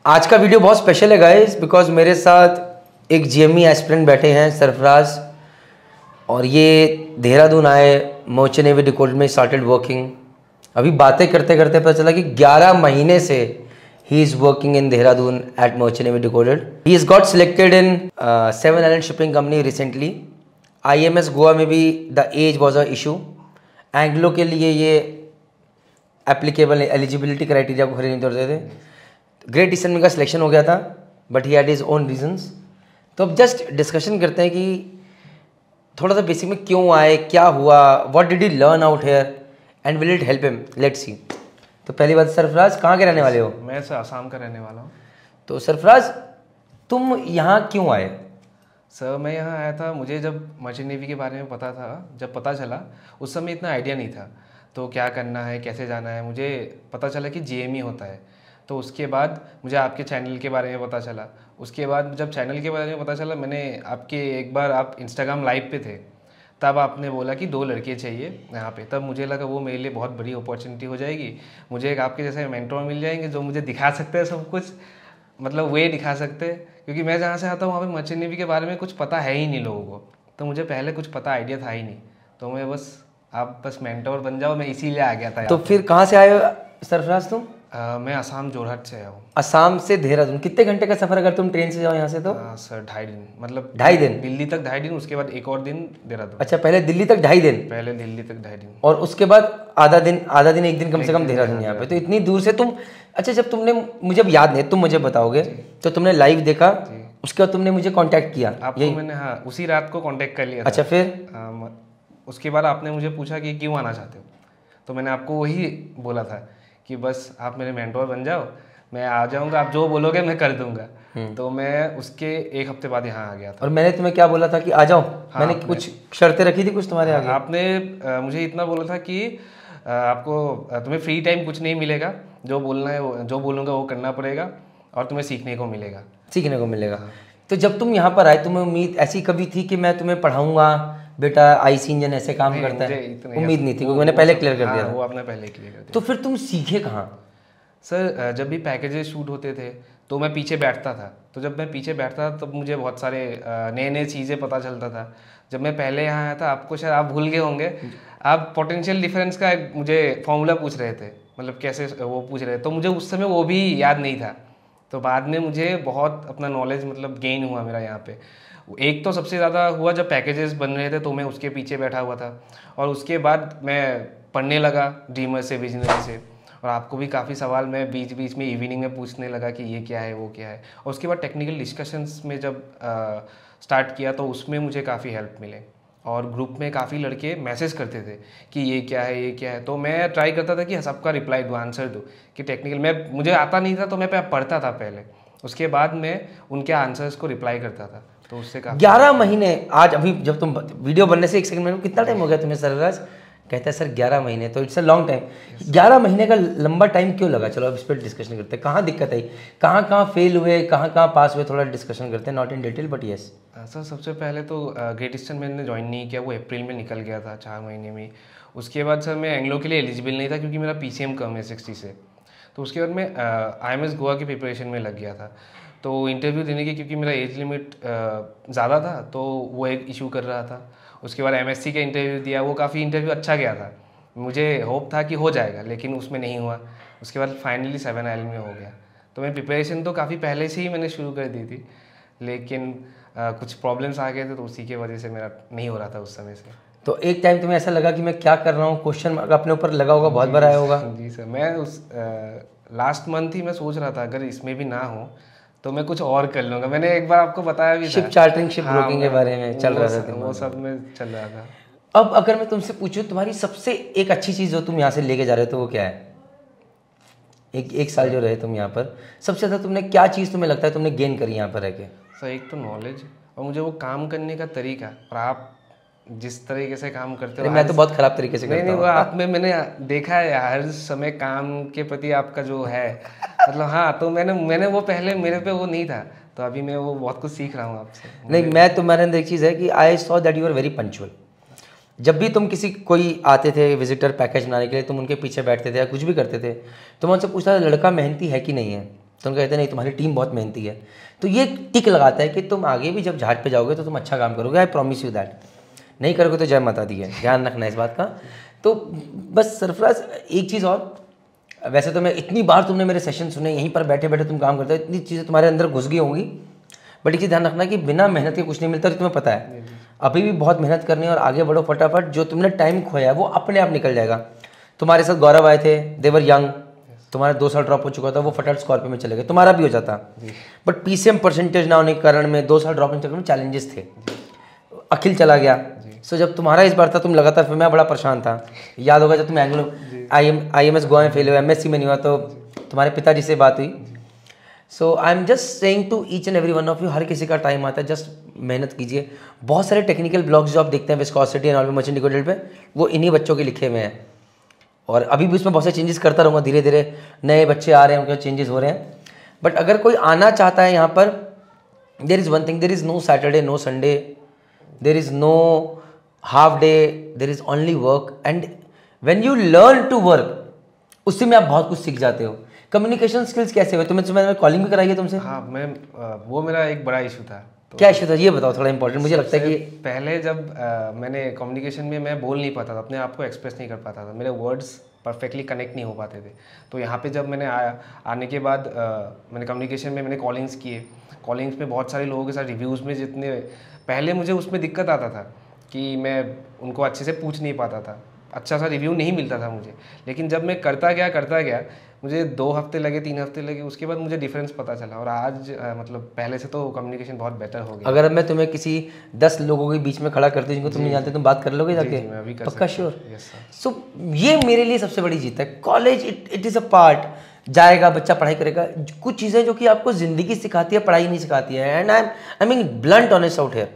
आज का वीडियो बहुत स्पेशल है गाइस, बिकॉज मेरे साथ एक जीएमई एस्पिरेंट बैठे हैं सरफराज, और ये देहरादून आए, मोर्चेंट नेवी डिकोडेड में स्टार्टेड वर्किंग। अभी बातें करते करते पता चला कि 11 महीने से he is working in Dehradun at merchant navy decoded. He is got selected in 7 island shipping company recently. IMS Goa में भी the age was a issue. Anglo के लिए ये एप्लीकेबल एलिजिबिलिटी क्राइटेरिया को खरीद नहीं करते थे। ग्रेट ईस्टर्न में का सिलेक्शन हो गया था, but he had his own reasons. तो अब जस्ट डिस्कशन करते हैं कि थोड़ा सा बेसिक में क्यों आए, क्या हुआ, what did he learn out here and will it help him. Let's see. तो पहली बात, सरफराज कहाँ के रहने वाले हो? मैं सर आसाम का रहने वाला हूँ। तो सरफराज तुम यहाँ क्यों आए? सर मैं यहाँ आया था, मुझे जब मर्चेंट नेवी के बारे में पता था, जब पता चला उस समय इतना आइडिया नहीं था तो क्या करना है, कैसे जाना है। मुझे पता चला कि GME होता है, तो उसके बाद मुझे आपके चैनल के बारे में पता चला। उसके बाद जब चैनल के बारे में पता चला, मैंने आपके एक बार आप इंस्टाग्राम लाइव पे थे, तब आपने बोला कि 2 लड़के चाहिए यहाँ पे। तब मुझे लगा वो मेरे लिए बहुत बड़ी अपॉर्चुनिटी हो जाएगी। मुझे एक आपके जैसे मेंटोर मिल जाएंगे जो मुझे दिखा सकते हैं सब कुछ, मतलब वे दिखा सकते हैं। क्योंकि मैं जहाँ से आता हूँ वहाँ पे मर्चेंट नेवी के बारे में कुछ पता है ही नहीं लोगों को, तो मुझे पहले कुछ पता आइडिया था ही नहीं। तो मैं आप बस मेंटोर बन जाओ, मैं इसीलिए आ गया था। तो फिर कहाँ से आए हो सरफराज तुम? मैं आसाम जोरहाट से आया हूँ। असम से देहरादून कितने घंटे का सफ़र अगर तुम ट्रेन से जाओ यहाँ से? तो सर 2.5 दिन, मतलब 2.5 दिन दिल्ली तक 2.5 दिन, उसके बाद एक और दिन देहरादून। अच्छा, पहले दिल्ली तक 2.5 दिन, पहले दिल्ली तक 2.5 दिन, और उसके बाद आधा दिन 1 दिन कम से कम देहरादून यहाँ पे। तो इतनी दूर से तुम, अच्छा जब तुमने, मुझे अब याद नहीं, तुम मुझे बताओगे, तो तुमने लाइव देखा, उसके बाद तुमने मुझे कांटेक्ट किया आपको मैंने, हाँ उसी रात को कांटेक्ट कर लिया था। अच्छा फिर उसके बाद आपने मुझे पूछा कि क्यों आना चाहते हो, तो मैंने आपको वही बोला था कि बस आप मेरे मेंटोर बन जाओ, मैं आ जाऊंगा, आप जो बोलोगे मैं कर दूंगा। तो मैं उसके 1 हफ्ते बाद यहाँ आ गया था। और मैंने तुम्हें क्या बोला था कि आ जाओ? हाँ, मैंने कुछ शर्तें रखी थी कुछ तुम्हारे आगे? आपने मुझे इतना बोला था कि आपको तुम्हें फ्री टाइम कुछ नहीं मिलेगा, जो बोलना है जो बोलूँगा वो करना पड़ेगा, और तुम्हें सीखने को मिलेगा। तो जब तुम यहाँ पर आए, तुम्हें उम्मीद ऐसी कभी थी कि मैं तुम्हें पढ़ाऊंगा, बेटा IC इंजन ऐसे काम करता है? उम्मीद नहीं थी, क्योंकि मैंने पहले क्लियर कर दिया था। वो आपने पहले क्लियर कर दिया। तो फिर तुम सीखे कहाँ? सर जब भी पैकेजेस शूट होते थे तो मैं पीछे बैठता था, तो जब मैं पीछे बैठता था तब मुझे बहुत सारे नए चीज़ें पता चलता था। जब मैं पहले यहाँ आया था, आपको शायद आप भूल गए होंगे, आप पोटेंशियल डिफरेंस का मुझे फॉर्मूला पूछ रहे थे, मतलब कैसे वो पूछ रहे थे, तो मुझे उस समय वो भी याद नहीं था। तो बाद में मुझे बहुत अपना नॉलेज मतलब गेन हुआ मेरा यहाँ पे। एक तो सबसे ज़्यादा हुआ जब पैकेजेस बन रहे थे, तो मैं उसके पीछे बैठा हुआ था, और उसके बाद मैं पढ़ने लगा ड्रीमर से, विजनरी से, और आपको भी काफ़ी सवाल मैं बीच बीच में इवनिंग में पूछने लगा कि ये क्या है, वो क्या है। और उसके बाद टेक्निकल डिस्कशंस में जब स्टार्ट किया तो उसमें मुझे काफ़ी हेल्प मिले, और ग्रुप में काफ़ी लड़के मैसेज करते थे कि ये क्या है, ये क्या है। तो मैं ट्राई करता था कि सबका रिप्लाई दूँ, आंसर दूँ, कि टेक्निकल मुझे आता नहीं था तो मैं पढ़ता था पहले, उसके बाद मैं उनके आंसर्स को रिप्लाई करता था। तो उससे काफ़ी 11 महीने, आज अभी जब तुम वीडियो बनने से 1 सेकंड में कितना टाइम हो गया तुम्हें सरफराज? कहता है सर 11 महीने, तो इट्स अ लॉन्ग टाइम। 11 महीने का लंबा टाइम क्यों लगा? चलो अब इस पर डिस्कशन करते हैं। कहाँ दिक्कत आई, कहाँ फेल हुए, कहाँ पास हुए, थोड़ा डिस्कशन करते हैं, not in detail but yes. Sir सबसे पहले तो ग्रेट ईस्टर्न मैंने ज्वाइन नहीं किया, वो अप्रैल में निकल गया था 4 महीने में। उसके बाद सर मैं एंग्लो के लिए एलिजिबल नहीं था क्योंकि मेरा PCM कम है 60 से। तो उसके बाद मैं IMS गोवा की प्रिपरेशन में लग गया था। तो इंटरव्यू देने की, क्योंकि मेरा एज लिमिट ज़्यादा था तो वो एक इशू कर रहा था। उसके बाद MSc का इंटरव्यू दिया, वो काफ़ी इंटरव्यू अच्छा गया था, मुझे होप था कि हो जाएगा, लेकिन उसमें नहीं हुआ। उसके बाद फाइनली 7 आइलैंड में हो गया। तो मैं प्रिपरेशन तो काफ़ी पहले से ही मैंने शुरू कर दी थी, लेकिन कुछ प्रॉब्लम्स आ गए थे, तो उसी की वजह से मेरा नहीं हो रहा था उस समय से। तो एक टाइम तुम्हें ऐसा लगा कि मैं क्या कर रहा हूँ, क्वेश्चन अपने ऊपर लगा होगा, बहुत बार आया होगा? जी सर, मैं उस लास्ट मंथ ही मैं सोच रहा था अगर इसमें भी ना हो तो मैं कुछ और कर लूँगा। मैंने एक बार आपको बताया भी था, शिप चार्टरिंग, शिप ब्रोकिंग के बारे में चल रहा था, वो सब में चल रहा था। अब अगर मैं तुमसे पूछूं तुम्हारी सबसे एक अच्छी चीज़ जो तुम यहाँ से लेके जा रहे हो, तो वो क्या है? एक साल जो रहे तुम यहाँ पर, सबसे ज़्यादा तुमने क्या चीज़ तुम्हें लगता है तुमने गेन करी यहाँ पर रह के? सर एक तो नॉलेज, और मुझे वो काम करने का तरीका, और आप जिस तरीके से काम करते हो। मैं तो बहुत ख़राब तरीके से करता हूँ। वो आप में मैंने देखा है हर समय काम के प्रति आपका जो है, मतलब हाँ, तो मैंने वो पहले मेरे पे वो नहीं था, तो अभी मैं वो बहुत कुछ सीख रहा हूँ आपसे। नहीं, मैं तुम्हारे अंदर एक चीज़ है कि I saw that you are very punctual. जब भी तुम कोई आते थे विजिटर पैकेज बनाने के लिए, तुम उनके पीछे बैठते थे या कुछ भी करते थे, तो मैं उनसे पूछता था लड़का मेहनती है कि नहीं है। तो उनको कहते हैं नहीं तुम्हारी टीम बहुत मेहनती है। तो ये टिक लगाता है कि तुम आगे भी जब जहाज पे जाओगे तो तुम अच्छा काम करोगे, आई प्रॉमिस यू दैट। नहीं करोगे तो जय माता दी है, ध्यान रखना इस बात का। तो बस सरफराज एक चीज़ और, वैसे तो मैं इतनी बार तुमने मेरे सेशन सुने, यहीं पर बैठे बैठे तुम काम करते हो, इतनी चीज़ें तुम्हारे अंदर घुस गई होंगी, बट एक चीज़ ध्यान रखना कि बिना मेहनत के कुछ नहीं मिलता, तो तुम्हें पता है। अभी भी बहुत मेहनत करनी है और आगे बढ़ो फटाफट। जो तुमने टाइम खोया है वो अपने आप निकल जाएगा। तुम्हारे साथ गौरव आए थे, देवर यंग, तुम्हारा 2 साल ड्रॉप हो चुका था, वो फटाफट स्कॉर्पियो में चले गए, तुम्हारा भी हो जाता। बट पीसीएम परसेंटेज ना होने के कारण में 2 साल ड्रॉप होने के चक्कर में चैलेंजेस थे। अखिल चला गया, सो जब तुम्हारा इस बार था तुम लगातार, फिर मैं बड़ा परेशान था। याद होगा जब तुम एंग्लो IMS गोवा में फेल हुआ, MSc में नहीं हुआ, तो तुम्हारे पिताजी से बात हुई। So I am just saying to each and every one of you, हर किसी का टाइम आता है, जस्ट मेहनत कीजिए। बहुत सारे टेक्निकल ब्लॉग्स जो आप देखते हैं विस्कोसिटी एंड ऑल में मर्चेंट डिकोडेड पे, वो इन्हीं बच्चों के लिखे हुए हैं। और अभी भी उसमें बहुत से चेंजेस करता रहूँगा, धीरे धीरे नए बच्चे आ रहे हैं, उनके चेंजेस हो रहे हैं। बट अगर कोई आना चाहता है यहाँ पर, there is one thing, there is no Saturday, no Sunday, there is no half day, there is only work. And when you learn to work, उससे में आप बहुत कुछ सीख जाते हो। कम्युनिकेशन स्किल्स कैसे हुए? तुम्हें कॉलिंग भी कराई है तुमसे? हाँ, मैं वो मेरा एक बड़ा इशू था। तो क्या इशू था ये बताओ, थोड़ा इंपॉर्टेंट मुझे लगता है कि पहले जब मैंने कम्युनिकेशन में मैं बोल नहीं पाता था, अपने आप को एक्सप्रेस नहीं कर पाता था, मेरे वर्ड्स परफेक्टली कनेक्ट नहीं हो पाते थे। तो यहाँ पे जब मैंने आने के बाद मैंने कम्युनिकेशन में मैंने कॉलिंग्स किए, कॉलिंग्स में बहुत सारे लोगों के साथ रिव्यूज़ में, जितने पहले मुझे उसमें दिक्कत आता था कि मैं उनको अच्छे से पूछ नहीं पाता था, अच्छा सा रिव्यू नहीं मिलता था मुझे। लेकिन जब मैं करता गया मुझे 2 हफ्ते लगे, 3 हफ्ते लगे, उसके बाद मुझे डिफरेंस पता चला। और आज मतलब पहले से तो कम्युनिकेशन बहुत बेटर हो गया। अगर मैं तुम्हें किसी 10 लोगों के बीच में खड़ा करती जिनको तुम नहीं जानते, तुम बात कर लोगे जाके? मैं अभी कर पक्का श्योर? Yes sir. सो ये मेरे लिए सबसे बड़ी जीत है। College it is a part, जाएगा बच्चा पढ़ाई करेगा, कुछ चीज़ें जो कि आपको ज़िंदगी सिखाती है, पढ़ाई नहीं सिखाती है। And I mean blunt honest out here,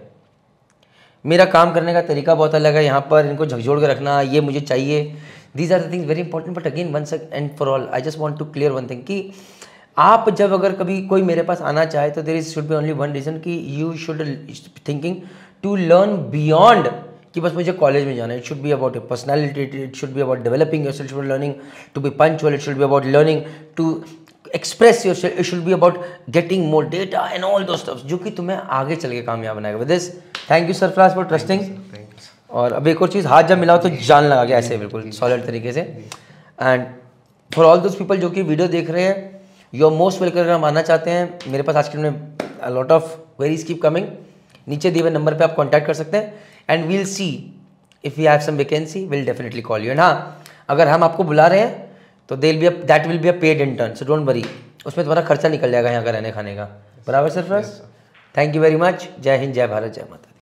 मेरा काम करने का तरीका बहुत अलग है। यहाँ पर इनको झकझोड़ के रखना, ये मुझे चाहिए, these are the things very important. But again once and for all I just want to clear one thing कि आप जब अगर कभी कोई मेरे पास आना चाहे तो there is should be only one reason कि you should thinking to learn beyond कि बस मुझे कॉलेज में जाना है। It should be about your personality, it should be about developing yourself, should learning to be punctual, it should be about learning to express yourself, it should be about getting more data and all those stuffs जो कि तुम्हें आगे चल के कामयाब बनाएगा। With this thank you Sarfaraz for trusting. और अब एक और चीज़, हाथ जब मिलाओ तो जान लगा गया ऐसे बिल्कुल सॉलिड तरीके से। And for all those people जो कि वीडियो देख रहे हैं, यू आर मोस्ट वेलकम। अगर हम आना चाहते हैं मेरे पास आज के में lot of queries keep coming, नीचे दिए हुए नंबर पे आप कांटेक्ट कर सकते हैं and we'll see if you have some vacancy, will definitely call you. And हाँ, अगर हम आपको बुला रहे हैं तो that will be a paid intern, so don't worry, उसमें तुम्हारा खर्चा निकल जाएगा यहाँ का रहने खाने का। बराबर Sarfaraz? Thank you very much. जय हिंद, जय भारत, जय माता।